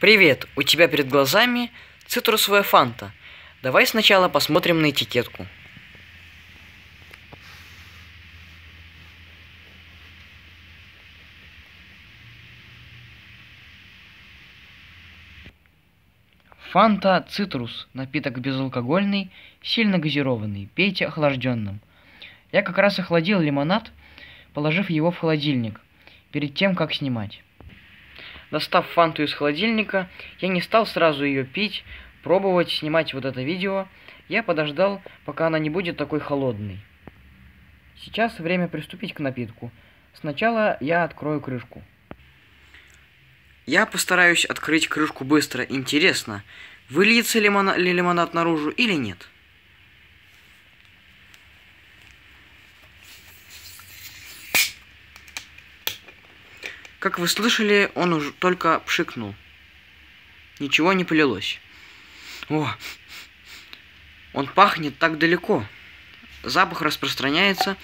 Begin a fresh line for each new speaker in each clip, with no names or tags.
Привет, у тебя перед глазами цитрусовая фанта. Давай сначала посмотрим на этикетку. Фанта цитрус. Напиток безалкогольный, сильно газированный. Пейте охлажденным. Я как раз охладил лимонад, положив его в холодильник, перед тем, как снимать. Достав фанту из холодильника, я не стал сразу ее пить, пробовать, снимать вот это видео. Я подождал, пока она не будет такой холодной. Сейчас время приступить к напитку. Сначала я открою крышку. Я постараюсь открыть крышку быстро. Интересно, выльется ли лимонад наружу или нет? Как вы слышали, он уже только пшикнул. Ничего не полилось. О, он пахнет так далеко. Запах распространяется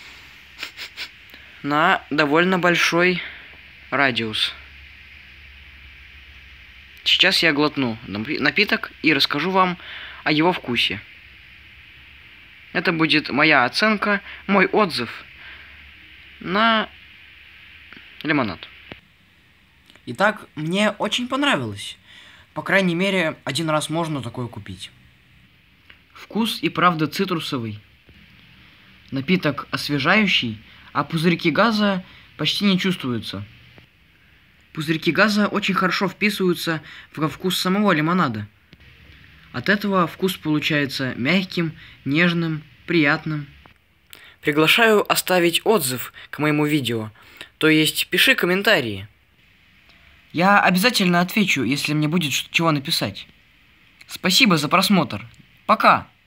на довольно большой радиус. Сейчас я глотну напиток и расскажу вам о его вкусе. Это будет моя оценка, мой отзыв на лимонад. Итак, мне очень понравилось. По крайней мере, один раз можно такое купить. Вкус и правда цитрусовый. Напиток освежающий, а пузырьки газа почти не чувствуются. Пузырьки газа очень хорошо вписываются во вкус самого лимонада. От этого вкус получается мягким, нежным, приятным. Приглашаю оставить отзыв к моему видео, то есть пиши комментарии. Я обязательно отвечу, если мне будет чего написать. Спасибо за просмотр. Пока!